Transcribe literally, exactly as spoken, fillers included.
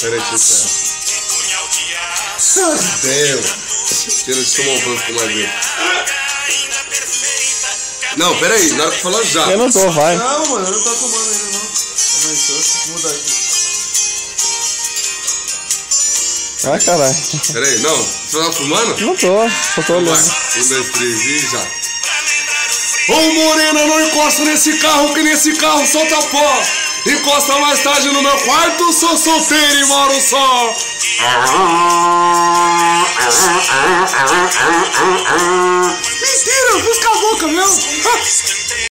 Pera aí, deixa eu Deus. Tira de tomar um banho com mais dentro. Não, pera aí, na hora que falar já. Eu não tô, vai. Não, mano, eu não tô tomando ainda não. Começou, muda aqui. Ah, caralho. Pera aí, não. Você tá fumando? Não tô, só tô olhando. Vai, um, dois, três e já. Ô morena, não encosta nesse carro, que nesse carro solta pó. Encosta mais tarde no meu quarto, sou solteiro e moro só. Mentira, busca a boca, meu.